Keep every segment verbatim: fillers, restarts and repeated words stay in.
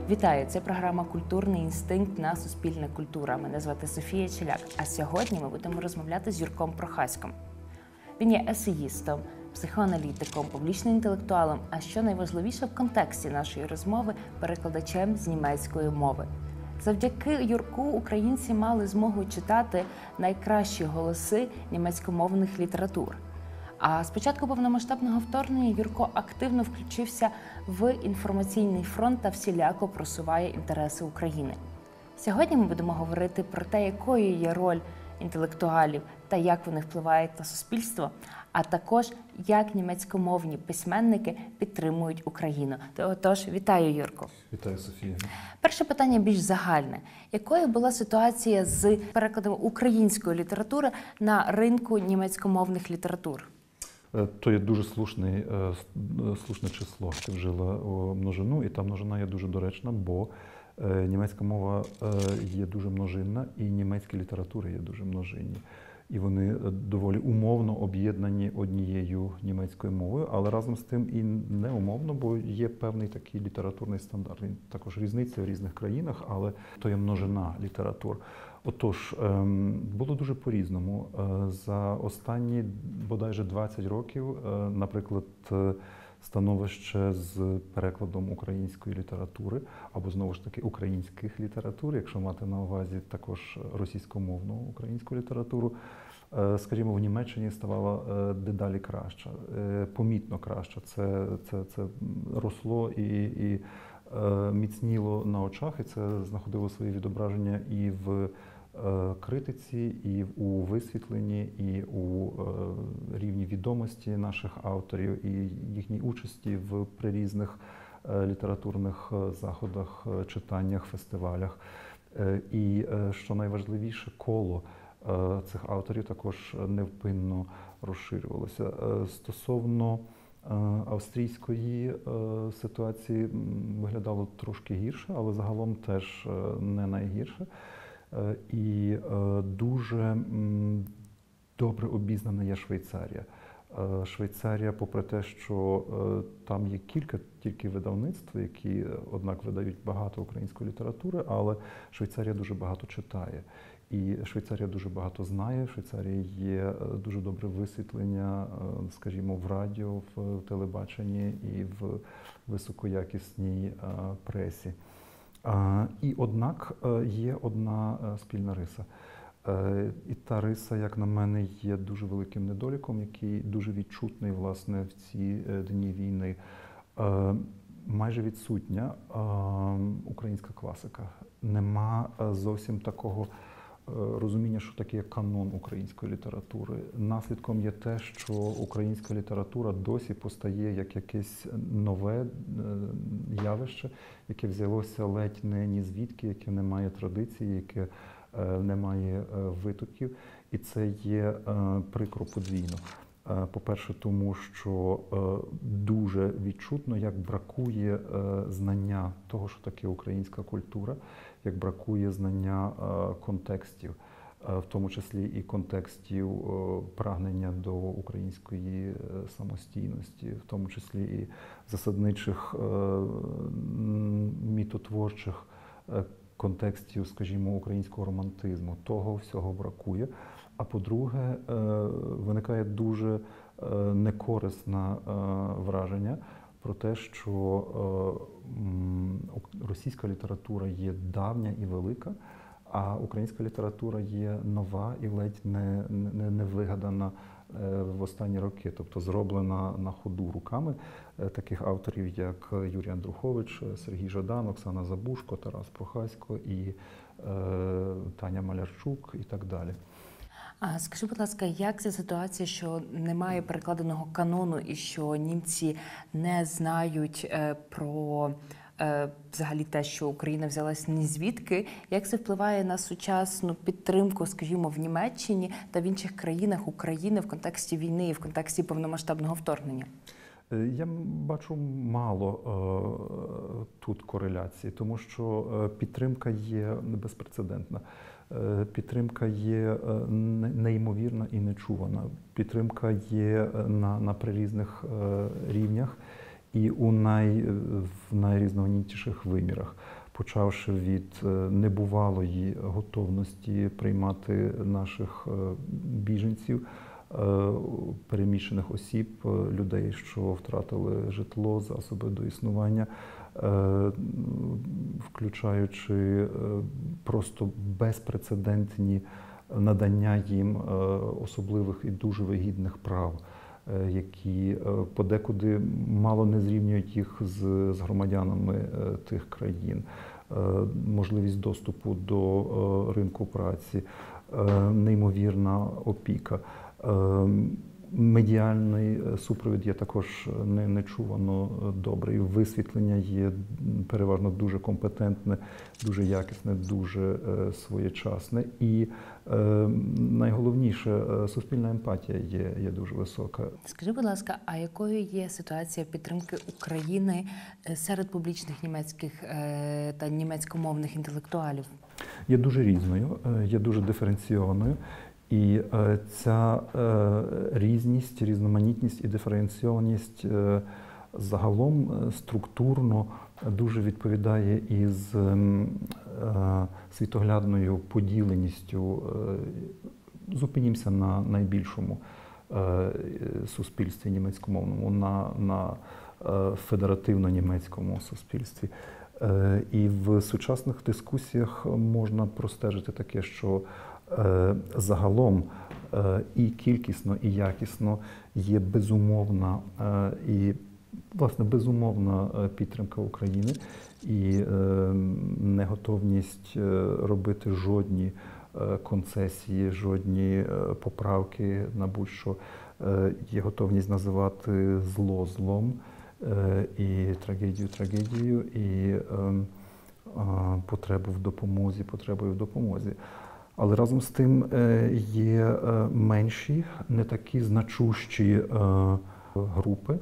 Вітаю! Це програма «Культурний інстинкт» на Суспільне культура. Мене звати Софія Челяк. А сьогодні ми будемо розмовляти з Юрком Прохаськом. Він є есеїстом, психоаналітиком, публічним інтелектуалом, а що найважливіше в контексті нашої розмови – перекладачем з німецької мови. Завдяки Юрку українці мали змогу читати найкращі голоси німецькомовних літератур. А з початку повномасштабного вторгнення Юрко активно включився в інформаційний фронт та всіляко просуває інтереси України. Сьогодні ми будемо говорити про те, якою є роль інтелектуалів та як вони впливають на суспільство, а також як німецькомовні письменники підтримують Україну. Тож, вітаю, Юрко. Вітаю, Софія. Перше питання більш загальне. Якою була ситуація з перекладом української літератури на ринку німецькомовних літератур? То є дуже слушний, слушне число. Ти вжила множину, і та множина є дуже доречна, бо німецька мова є дуже множинна, і німецькі літератури є дуже множинні. І вони доволі умовно об'єднані однією німецькою мовою, але разом з тим і не умовно, бо є певний такий літературний стандарт. Він також різниця в різних країнах, але то є множина літератур. Отож, було дуже по-різному. За останні, бодайже, двадцять років, наприклад, становище з перекладом української літератури, або, знову ж таки, українських літератур, якщо мати на увазі також російськомовну українську літературу, скажімо, в Німеччині ставало дедалі краще, помітно краще. Це, це, це росло і, і міцніло на очах, і це знаходило своє відображення і в критиці, і у висвітленні, і у рівні відомості наших авторів, і їхній участі в при різних літературних заходах, читаннях, фестивалях. І, що найважливіше, коло цих авторів також невпинно розширювалося. Стосовно австрійської ситуації виглядало трошки гірше, але загалом теж не найгірше. І дуже добре обізнана є Швейцарія. Швейцарія, попри те, що там є кілька тільки видавництв, які, однак, видають багато української літератури, але Швейцарія дуже багато читає. І Швейцарія дуже багато знає, в Швейцарії є дуже добре висвітлення, скажімо, в радіо, в телебаченні і в високоякісній пресі. І, однак, є одна спільна риса. І та риса, як на мене, є дуже великим недоліком, який дуже відчутний, власне, в ці дні війни. Майже відсутня українська класика. Нема зовсім такого розуміння, що таке канон української літератури. Наслідком є те, що українська література досі постає як якесь нове явище, яке взялося ледь не ні звідки, яке не має традиції, яке не має витоків. І це є прикро подвійно. По-перше, тому що дуже відчутно, як бракує знання того, що таке українська культура, як бракує знання контекстів, в тому числі і контекстів прагнення до української самостійності, в тому числі і засадничих мітотворчих контекстів, скажімо, українського романтизму. Того всього бракує. А по-друге, виникає дуже некорисне враження про те, що російська література є давня і велика, а українська література є нова і ледь не, не, не вигадана в останні роки, тобто зроблена на ходу руками таких авторів, як Юрій Андрухович, Сергій Жадан, Оксана Забушко, Тарас Прохасько і Таня Малярчук і так далі. А скажи, будь ласка, як ця ситуація, що немає перекладеного канону і що німці не знають е, про е, взагалі те, що Україна взялась ні звідки, як це впливає на сучасну підтримку, скажімо, в Німеччині та в інших країнах України в контексті війни і в контексті повномасштабного вторгнення? Я бачу мало е, тут кореляції, тому що підтримка є безпрецедентна. Підтримка є неймовірна і нечувана. Підтримка є на, на прирізних рівнях. і у най, в найрізноманітніших вимірах, почавши від небувалої готовності приймати наших біженців, переміщених осіб, людей, що втратили житло, засоби до існування, включаючи просто безпрецедентні надання їм особливих і дуже вигідних прав, які подекуди мало не зрівнюють їх з, з громадянами тих країн, можливість доступу до ринку праці, неймовірна опіка. Медіальний супровід є також не, нечувано добрий. Висвітлення є переважно дуже компетентне, дуже якісне, дуже своєчасне. І е, найголовніше, суспільна емпатія є, є дуже висока. Скажи, будь ласка, а якою є ситуація підтримки України серед публічних німецьких та німецькомовних інтелектуалів? Є дуже різною, є дуже диференційованою. І е, ця е, різність, різноманітність і диференційованість е, загалом е, структурно дуже відповідає із е, світоглядною поділеністю. Е, зупинімося на найбільшому е, суспільстві німецькомовному, на, на е, федеративно-німецькому суспільстві. Е, і в сучасних дискусіях можна простежити таке, що загалом і кількісно, і якісно є безумовна і, власне, безумовна підтримка України і неготовність робити жодні концесії, жодні поправки на будь-що. Є готовність називати зло злом і трагедію трагедією, і потребу в допомозі, потребою в допомозі. Але разом з тим є менші, не такі значущі групи.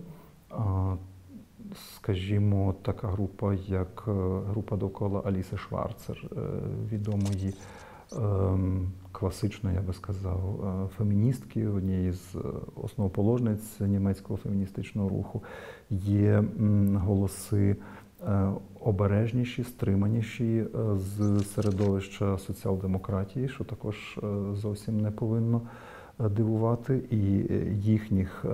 Скажімо, така група, як група довкола Аліси Шварцер, відомої класичної, я би сказав, феміністки, однієї з основоположниць німецького феміністичного руху. Є голоси обережніші, стриманіші з середовища соціал-демократії, що також зовсім не повинно дивувати, і їхніх,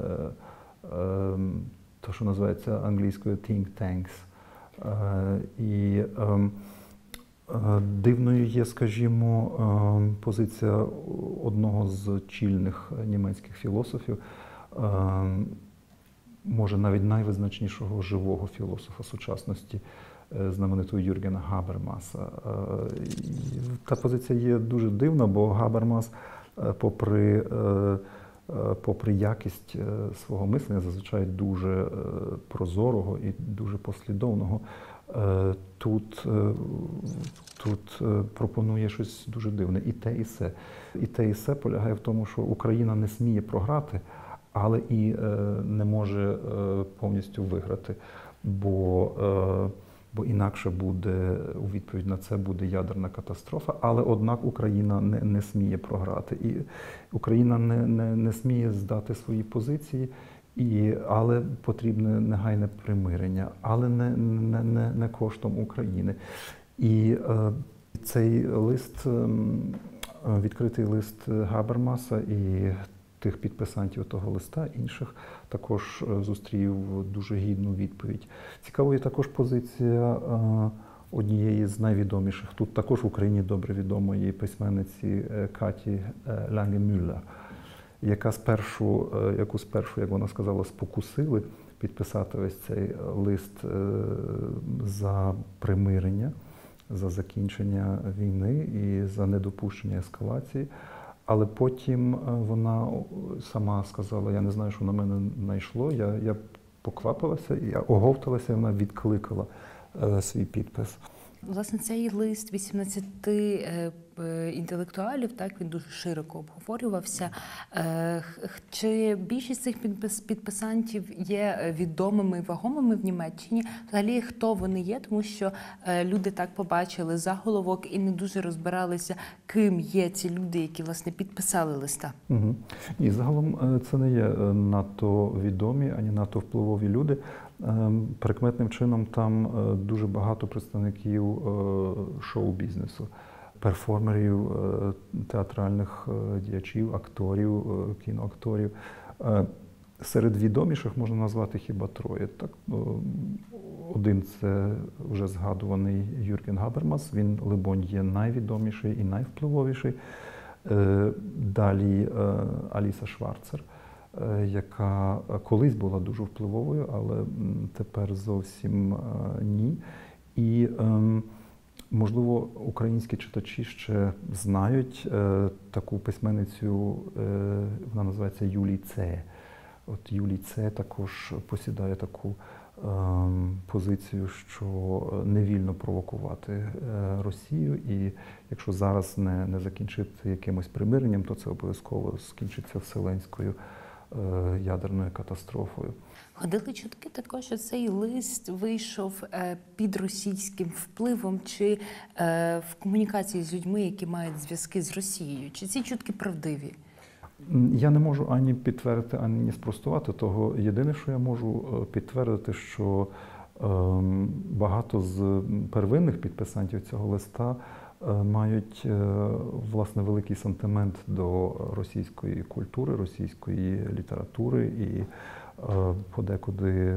то, що називається англійською think tanks. І дивною є, скажімо, позиція одного з чільних німецьких філософів, може навіть найвизначнішого живого філософа сучасності, знаменитого Юргена Габермаса. Та позиція є дуже дивна, бо Габермас, попри, попри якість свого мислення, зазвичай дуже прозорого і дуже послідовного, тут, тут пропонує щось дуже дивне. І те, і се. І те, і се полягає в тому, що Україна не сміє програти, але і е, не може е, повністю виграти, бо, е, бо інакше буде, у відповідь на це буде ядерна катастрофа, але однак Україна не, не сміє програти. І Україна не, не, не сміє здати свої позиції, і, але потрібне негайне примирення, але не, не, не, не коштом України. І е, цей лист, е, відкритий лист Габермаса і тих підписантів того листа, інших, також зустрів дуже гідну відповідь. Цікавою також позиція однієї з найвідоміших, тут також в Україні добре відомої письменниці Каті Ланге-Мюллер, яка спершу, яку спершу, як вона сказала, спокусили підписати ось цей лист за примирення, за закінчення війни і за недопущення ескалації. Але потім вона сама сказала, я не знаю, що на мене найшло, я, я поквапилася, я оговталася, і вона відкликала е, свій підпис. Власне, цей лист вісімнадцяти інтелектуалів, так, він дуже широко обговорювався. Чи більшість цих підписантів є відомими і вагомими в Німеччині? Взагалі, хто вони є? Тому що люди так побачили заголовок і не дуже розбиралися, ким є ці люди, які, власне, підписали листа. Угу. І загалом це не є надто відомі, ані надто впливові люди. Прикметним чином там дуже багато представників шоу-бізнесу, перформерів, театральних діячів, акторів, кіноакторів. Серед відоміших можна назвати хіба троє. Так, один – це вже згадуваний Юрген Габермас, він, либонь, є найвідоміший і найвпливовіший. Далі Аліса Шварцер, яка колись була дуже впливовою, але тепер зовсім ні. І, можливо, українські читачі ще знають таку письменницю, вона називається Юлій Це. От Юлій Це також посідає таку позицію, що не вільно провокувати Росію, і якщо зараз не, не закінчити якимось примиренням, то це обов'язково скінчиться вселенською ядерною катастрофою. Ходили чутки також, що цей лист вийшов під російським впливом чи в комунікації з людьми, які мають зв'язки з Росією. Чи ці чутки правдиві? Я не можу ані підтвердити, ані спростувати того. Єдине, що я можу підтвердити, що багато з первинних підписантів цього листа мають, власне, великий сантимент до російської культури, російської літератури і подекуди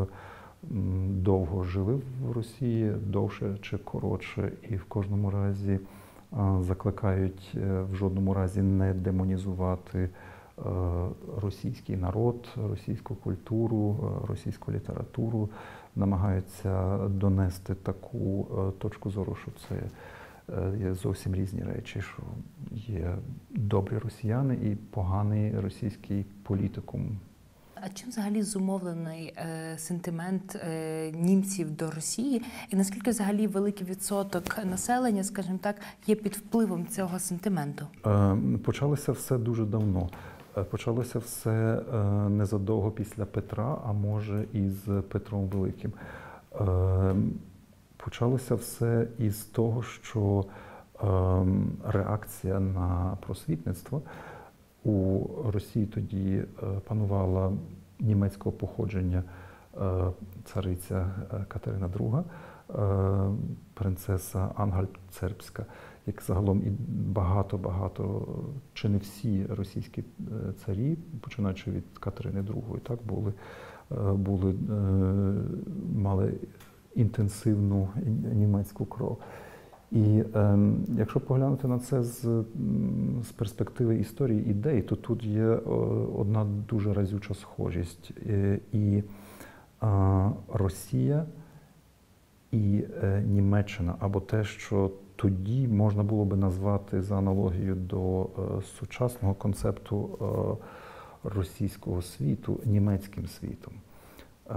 довго жили в Росії, довше чи коротше, і в кожному разі закликають в жодному разі не демонізувати російський народ, російську культуру, російську літературу, намагаються донести таку точку зору, що це є зовсім різні речі, що є добрі росіяни і поганий російський політикум. А чим взагалі зумовлений е, сентимент е, німців до Росії? І наскільки взагалі великий відсоток населення, скажімо так, є під впливом цього сентименту? Е, почалося все дуже давно. Почалося все е, незадовго після Петра, а може із Петром Великим. Е, почалося все із того, що е, реакція на просвітництво. У Росії тоді панувала німецького походження цариця Катерина Друга, принцеса Ангальцербська, як загалом і багато-багато, чи не всі російські царі, починаючи від Катерини Другої, так, були, були, мали інтенсивну німецьку кров. І е, якщо поглянути на це з, з перспективи історії ідей, то тут є одна дуже разюча схожість. І, і е, Росія і е, Німеччина, або те, що тоді можна було би назвати за аналогією до е, сучасного концепту е, російського світу, німецьким світом. Е,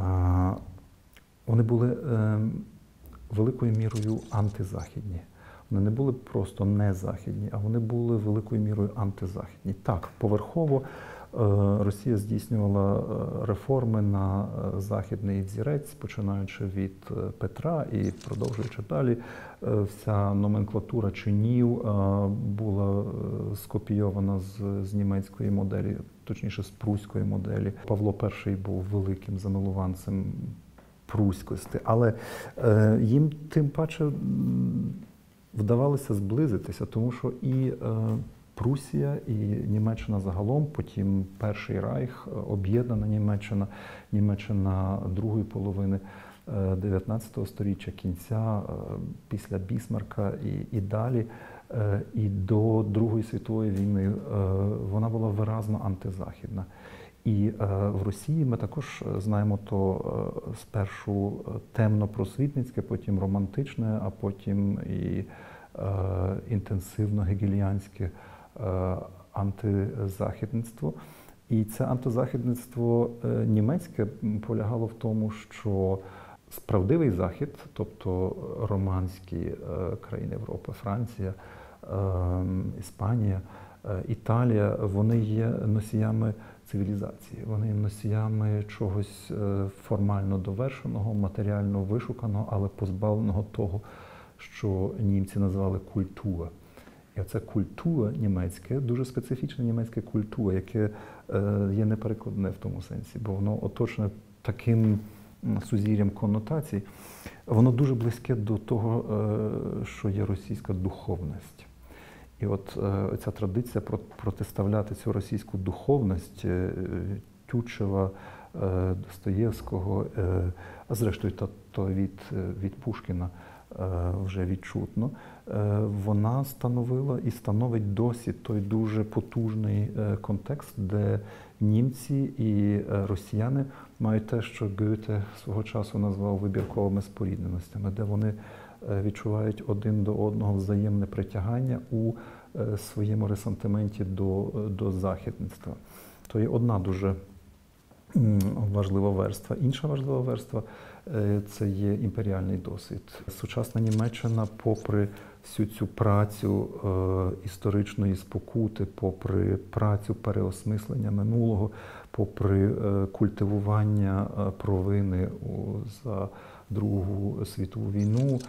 вони були е, великою мірою антизахідні. Вони не були просто незахідні, а вони були великою мірою антизахідні. Так, поверхово Росія здійснювала реформи на західний взірець, починаючи від Петра і продовжуючи далі. Вся номенклатура чинів була скопійована з, з німецької моделі, точніше з пруської моделі. Павло І був великим замилуванцем пруськості, але е, їм тим паче вдавалося зблизитися, тому що і е, Прусія, і Німеччина загалом, потім Перший Райх, об'єднана Німеччина, Німеччина другої половини дев'ятнадцятого сторіччя, кінця, е, після Бісмарка і, і далі, е, і до Другої світової війни, е, вона була виразно антизахідна. І е, в Росії ми також знаємо то е, спершу темно-просвітницьке, потім романтичне, а потім і е, інтенсивно-гегеліанське е, антизахідництво. І це антизахідництво е, німецьке полягало в тому, що справдивий Захід, тобто романські е, країни Європи, Франція, е, Іспанія, Італія, вони є носіями цивілізації, вони є носіями чогось формально довершеного, матеріально вишуканого, але позбавленого того, що німці називали культура. І оця культура німецька, дуже специфічна німецька культура, яке є неперекладне в тому сенсі, бо воно оточене таким сузір'ям коннотацій, воно дуже близьке до того, що є російська духовність. І от ця традиція протиставляти цю російську духовність Тютчева, Достоєвського, а зрештою то від, від Пушкіна вже відчутно, вона становила і становить досі той дуже потужний контекст, де німці і росіяни мають те, що Гьоте свого часу назвав вибірковими спорідненостями, де вони відчувають один до одного взаємне притягання у своєму ресентименті до, до західництва. То є одна дуже важлива верства. Інша важлива верства – це є імперіальний досвід. Сучасна Німеччина, попри всю цю працю історичної спокути, попри працю переосмислення минулого, попри культивування провини за Другу світову війну,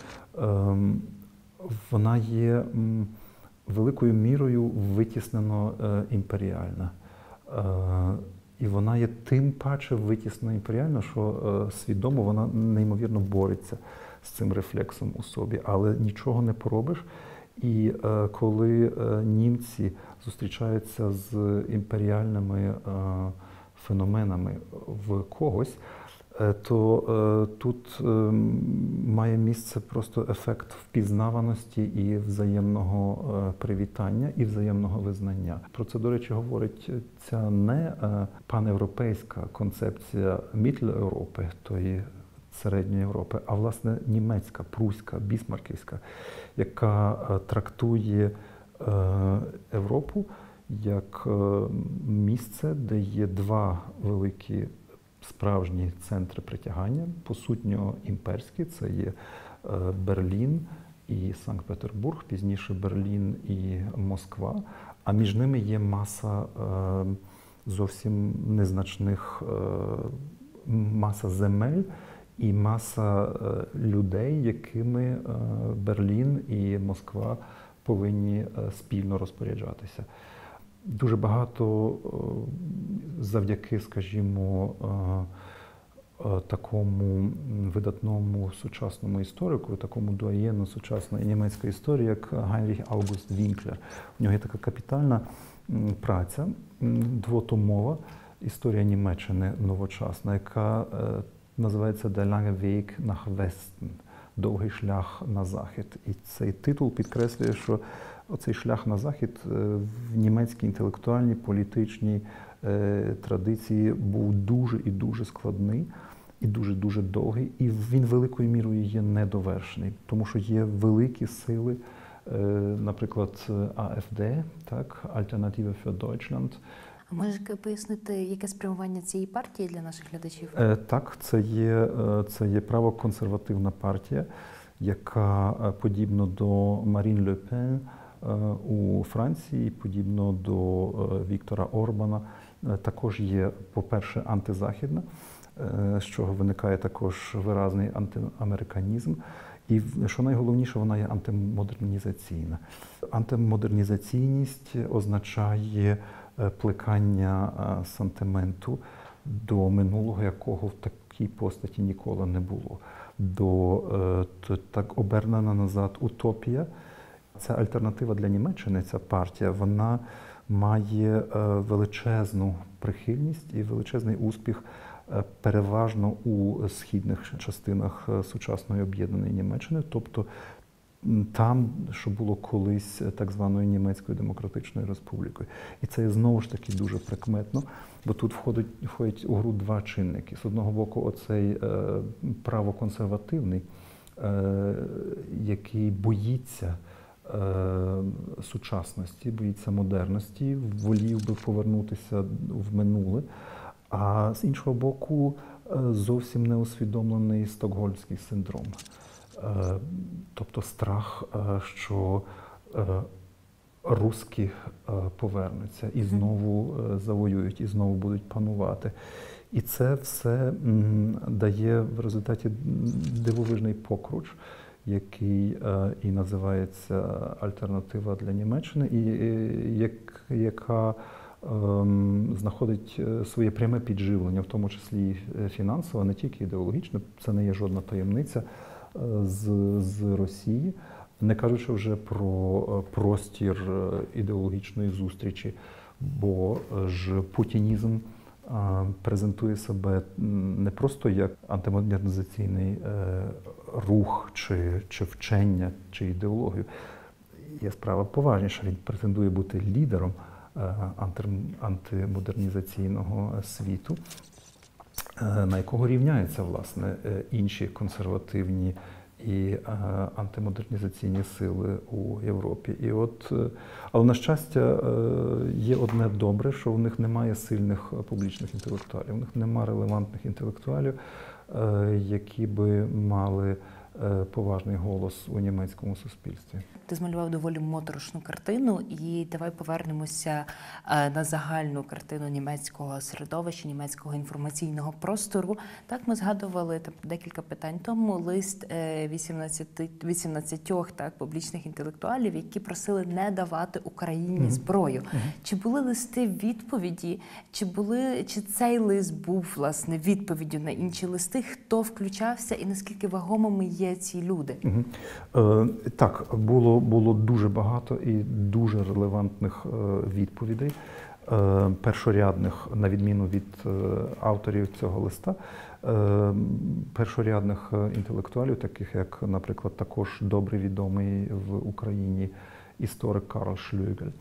вона є великою мірою витіснено імперіальна. І вона є тим паче витіснена імперіально, що свідомо вона неймовірно бореться з цим рефлексом у собі. Але нічого не поробиш. І коли німці зустрічаються з імперіальними феноменами в когось, то тут має місце просто ефект впізнаваності і взаємного привітання, і взаємного визнання. Про це, до речі, говорить ця не панєвропейська концепція Міттл-Європи, тої середньої Європи, а, власне, німецька, пруська, бісмарківська, яка трактує Європу як місце, де є два великі справжні центри притягання, по-сутньо імперські, це є Берлін і Санкт-Петербург, пізніше Берлін і Москва, а між ними є маса зовсім незначних, маса земель і маса людей, якими Берлін і Москва повинні спільно розпоряджатися. Дуже багато завдяки, скажімо, такому видатному сучасному історику, такому дуаєну сучасної німецької історії, як Гайнріх Аугуст Вінклер. У нього є така капітальна праця, двотомова, історія Німеччини новочасна, яка називається «Der lange Weg nach Westen» – «Довгий шлях на захід». І цей титул підкреслює, що оцей шлях на захід в німецькій інтелектуальній, політичній е, традиції був дуже і дуже складний, і дуже-дуже довгий, і він великою мірою є недовершений, тому що є великі сили, е, наприклад, АФД, так, Alternative für Deutschland. А можете пояснити, яке спрямування цієї партії для наших глядачів? Е, так, це є, це є правоконсервативна партія, яка подібно до Марін Ле Пен у Франції, подібно до Віктора Орбана, також є, по-перше, антизахідна, з чого виникає також виразний антиамериканізм. І, що найголовніше, вона є антимодернізаційна. Антимодернізаційність означає плекання сантименту до минулого, якого в такій постаті ніколи не було. До так обернена назад утопія. Ця альтернатива для Німеччини, ця партія, вона має величезну прихильність і величезний успіх переважно у східних частинах сучасної об'єднаної Німеччини, тобто там, що було колись так званою Німецькою Демократичною Республікою. І це знову ж таки дуже прикметно, бо тут входять, входять у гру два чинники. З одного боку, оцей е, правоконсервативний, е, який боїться е, сучасності, боїться модерності, волів би повернутися в минуле. А з іншого боку, зовсім не усвідомлений стокгольмський синдром. Тобто страх, що русські повернуться і знову завоюють, і знову будуть панувати. І це все дає в результаті дивовижний покруч, який і називається «Альтернатива для Німеччини», і як, яка ем, знаходить своє пряме підживлення, в тому числі і фінансове, не тільки ідеологічне, це не є жодна таємниця з, з Росії, не кажучи вже про простір ідеологічної зустрічі, бо ж путінізм презентує себе не просто як антимодернізаційний рух, чи, чи вчення, чи ідеологію. Є справа поважніша, він претендує бути лідером антимодернізаційного світу, на якого рівняються, власне, інші консервативні і антимодернізаційні сили у Європі. І от, але, на щастя, є одне добре, що в них немає сильних публічних інтелектуалів, у них немає релевантних інтелектуалів, які би мали поважний голос у німецькому суспільстві. Ти змалював доволі моторошну картину, і давай повернемося на загальну картину німецького середовища, німецького інформаційного простору. Так, ми згадували там декілька питань тому лист вісімнадцяти, вісімнадцятьох так, публічних інтелектуалів, які просили не давати Україні mm-hmm. зброю. Mm-hmm. Чи були листи відповіді, чи, були, чи цей лист був, власне, відповіддю на інші листи? Хто включався і наскільки вагомими є ці люди? Mm-hmm. Е, так, було Було дуже багато і дуже релевантних відповідей, першорядних, на відміну від авторів цього листа, першорядних інтелектуалів, таких як, наприклад, також добре відомий в Україні історик Карл Шльогель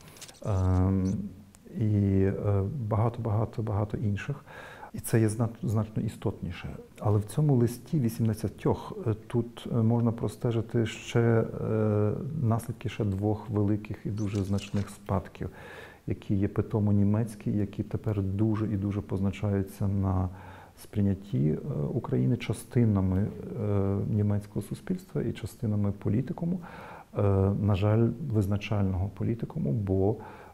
і багато-багато-багато інших. І це є значно істотніше. Але в цьому листі вісімнадцятьох тут можна простежити ще наслідки ще двох великих і дуже значних спадків, які є питомо німецькі, які тепер дуже і дуже позначаються на сприйнятті України частинами німецького суспільства і частинами політикуму, на жаль, визначального політикуму, бо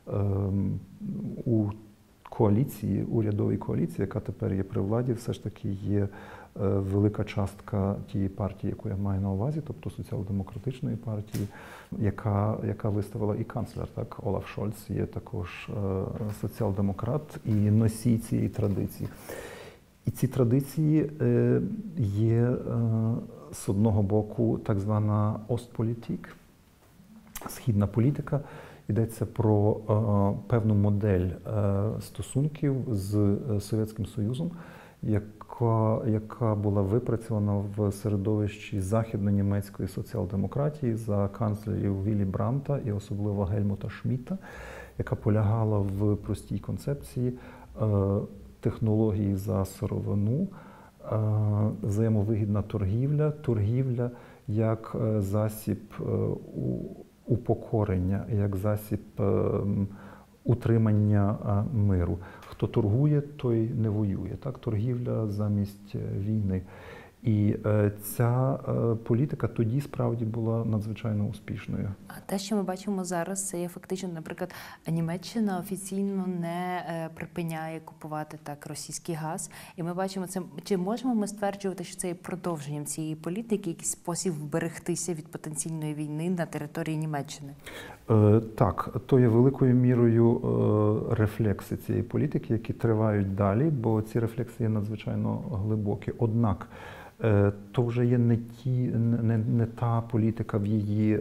у коаліції, урядовій коаліції, яка тепер є при владі, все ж таки є велика частка тієї партії, яку я маю на увазі, тобто соціал-демократичної партії, яка, яка виставила і канцлер, так, Олаф Шольц є також соціал-демократ і носій цієї традиції. І ці традиції є, з одного боку, так звана Остполітік, східна політика. Йдеться про е, певну модель е, стосунків з Совєтським Союзом, яка, яка була випрацьована в середовищі західно-німецької соціал-демократії за канцлерів Віллі Бранта і особливо Гельмута Шмідта, яка полягала в простій концепції е, технології за сировину, е, взаємовигідна торгівля, торгівля як засіб е, у упокорення, як засіб е, утримання е, миру. Хто торгує, той не воює. Так? Торгівля замість війни. І е, ця е, політика тоді справді була надзвичайно успішною. А те, що ми бачимо зараз, це є фактично, наприклад, Німеччина офіційно не е, припиняє купувати так російський газ. І ми бачимо це. Чи можемо ми стверджувати, що це є продовженням цієї політики, якийсь спосіб вберегтися від потенційної війни на території Німеччини? Е, так, то є великою мірою е, рефлекси цієї політики, які тривають далі, бо ці рефлекси є надзвичайно глибокі. Однак, то вже є не, ті, не, не та політика в її,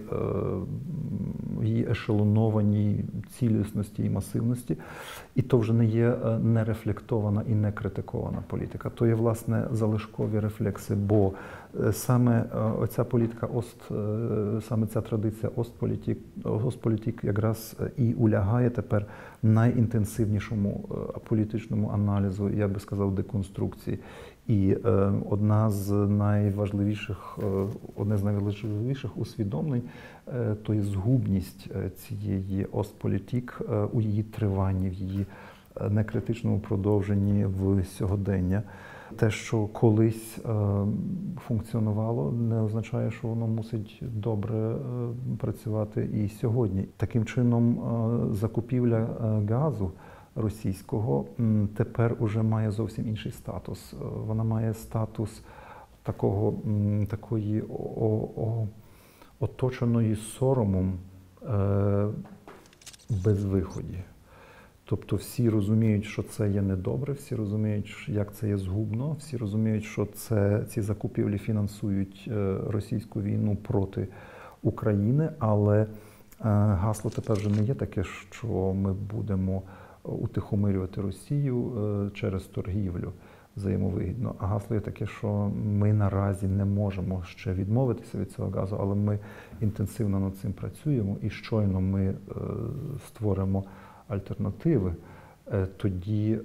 в її ешелонованій цілісності і масивності, і то вже не є нерефлектована і не критикована політика. То є, власне, залишкові рефлекси, бо саме оця політика, ост, саме ця традиція Остполітік, Остполітік якраз і улягає тепер найінтенсивнішому політичному аналізу, я би сказав, деконструкції. І е, одна з найважливіших, е, одне з найважливіших усвідомлень е, то є згубність цієї Остполітік е, у її триванні, в її некритичному продовженні в сьогодення. Те, що колись е, функціонувало, не означає, що воно мусить добре е, працювати і сьогодні. Таким чином, е, закупівля е, газу російського м, тепер уже має зовсім інший статус. Е, вона має статус такого, м, такої о, о, оточеної соромом е, безвиході. Тобто всі розуміють, що це є недобре, всі розуміють, як це є згубно, всі розуміють, що це, ці закупівлі фінансують російську війну проти України, але гасло тепер вже не є таке, що ми будемо утихомирювати Росію через торгівлю взаємовигідно. А гасло є таке, що ми наразі не можемо ще відмовитися від цього газу, але ми інтенсивно над цим працюємо, і щойно ми створимо альтернативи, тоді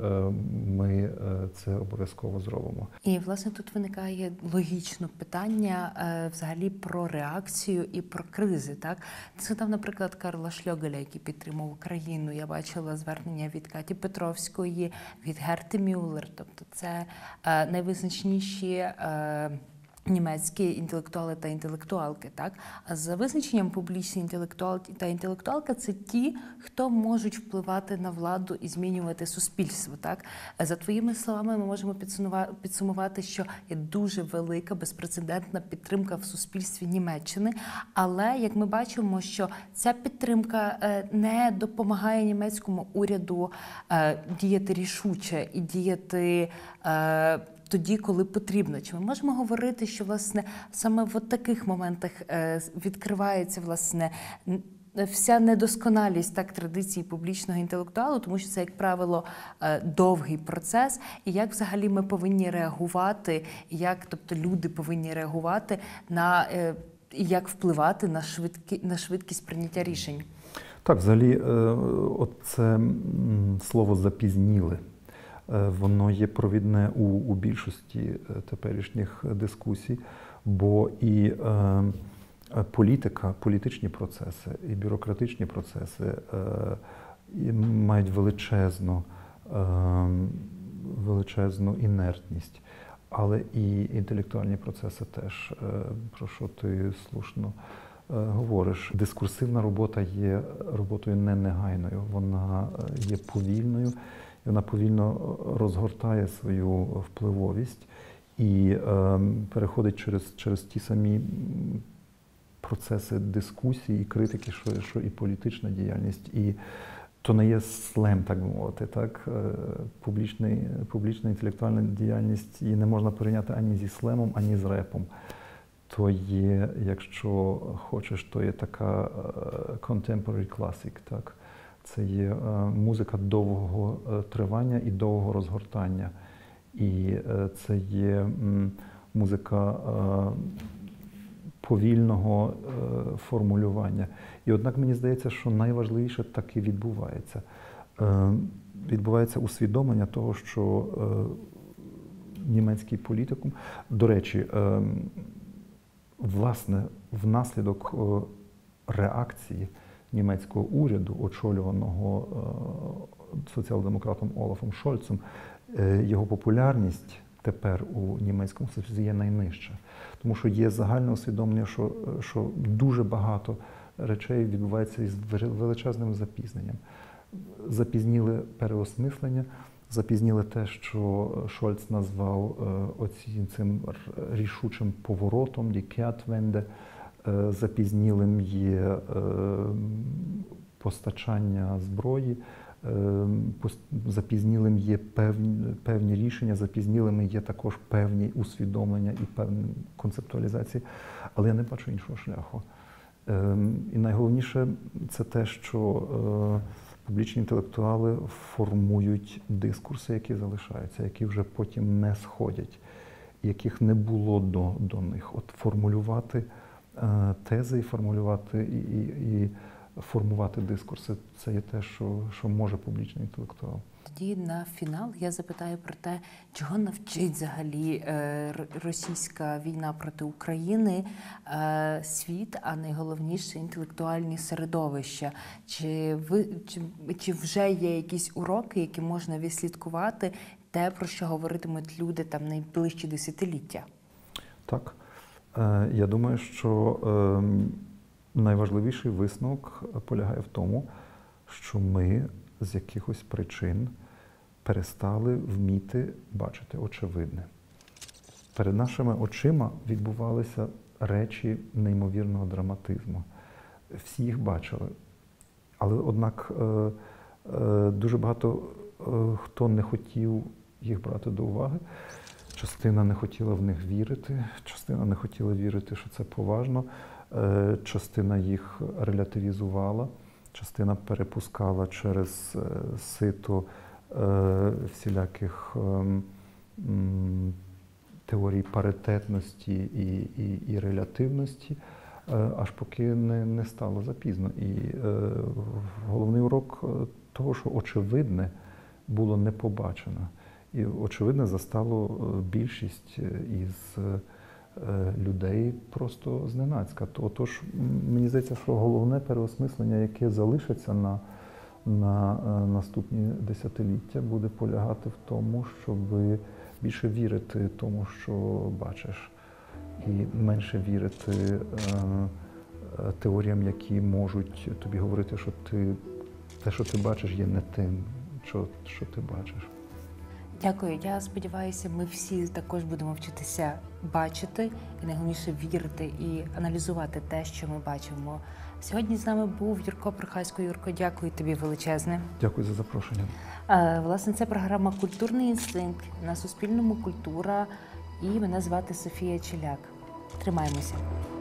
ми це обов'язково зробимо. І, власне, тут виникає логічно питання взагалі про реакцію і про кризи, так? Це там, наприклад, Карла Шльогеля, який підтримав Україну. Я бачила звернення від Каті Петровської, від Герти Мюллер. Тобто це найвизначніші німецькі інтелектуали та інтелектуалки, так? А за визначенням публічний інтелектуал та інтелектуалка – це ті, хто можуть впливати на владу і змінювати суспільство, так? За твоїми словами, ми можемо підсумувати, що є дуже велика, безпрецедентна підтримка в суспільстві Німеччини, але, як ми бачимо, що ця підтримка не допомагає німецькому уряду діяти рішуче і діяти тоді, коли потрібно. Чи ми можемо говорити, що, власне, саме в таких моментах відкривається, власне, вся недосконалість так традиції публічного інтелектуалу, тому що це, як правило, довгий процес, і як взагалі ми повинні реагувати, як, тобто, люди повинні реагувати на, і як впливати на, швидкі, на швидкість прийняття рішень? Так, взагалі, от це слово «запізніли», воно є провідне у, у більшості теперішніх дискусій, бо і е, політика, політичні процеси, і бюрократичні процеси е, і мають величезну, е, величезну інертність, але і інтелектуальні процеси теж, е, про що ти слушно е, говориш. Дискурсивна робота є роботою не негайною, вона є повільною. Вона повільно розгортає свою впливовість і е, переходить через, через ті самі процеси дискусії і критики, що, що і політична діяльність. І то не є слем, так би мовити. Так? Публічний, публічна інтелектуальна діяльність її не можна порівняти ані зі слемом, ані з репом. То є, якщо хочеш, то є така contemporary classic, так? Це є музика довгого тривання і довгого розгортання. І це є музика повільного формулювання. І однак мені здається, що найважливіше так і відбувається. Відбувається усвідомлення того, що німецький політикум, до речі, власне, внаслідок реакції німецького уряду, очолюваного соціал-демократом Олафом Шольцем, його популярність тепер у німецькому суспільстві є найнижча. Тому що є загальне усвідомлення, що, що дуже багато речей відбувається із величезним запізненням. Запізніли переосмислення, запізніли те, що Шольц назвав оці, цим рішучим поворотом, die Kehrtwende. Запізнілим є постачання зброї, запізнілим є певні, певні рішення, запізнілими є також певні усвідомлення і певні концептуалізації, але я не бачу іншого шляху. І найголовніше це те, що публічні інтелектуали формують дискурси, які залишаються, які вже потім не сходять, яких не було до, до них. От формулювати тези і формулювати і, і, і формувати дискурси – це є те, що, що може публічний інтелектуал. Тоді на фінал я запитаю про те, чого навчить взагалі е, р- російська війна проти України е, світ, а найголовніше інтелектуальні середовища. Чи ви чи, чи вже є якісь уроки, які можна відслідкувати, те, про що говоритимуть люди там найближчі десятиліття? Так. Е, Я думаю, що е, найважливіший висновок полягає в тому, що ми з якихось причин перестали вміти бачити очевидне. Перед нашими очима відбувалися речі неймовірного драматизму. Всі їх бачили. Але, однак, е, е, дуже багато е, хто не хотів їх брати до уваги. Частина не хотіла в них вірити, частина не хотіла вірити, що це поважно, е, частина їх релятивізувала, частина перепускала через е, сито е, всіляких е, м, теорій паритетності і, і, і релятивності, е, аж поки не, не стало запізно. І е, головний урок того, що очевидне було не побачено. І, очевидно, застало більшість із людей просто зненацька. Отож, мені здається, що головне переосмислення, яке залишиться на, на наступні десятиліття, буде полягати в тому, щоб більше вірити тому, що бачиш, і менше вірити е, теоріям, які можуть тобі говорити, що ти, те, що ти бачиш, є не тим, що, що ти бачиш. Дякую. Я сподіваюся, ми всі також будемо вчитися бачити і найголовніше вірити і аналізувати те, що ми бачимо. Сьогодні з нами був Юрко Прохасько. Юрко, дякую тобі величезне. Дякую за запрошення. Власне, це програма «Культурний інстинкт» на Суспільному культура. І мене звати Софія Челяк. Тримаємося.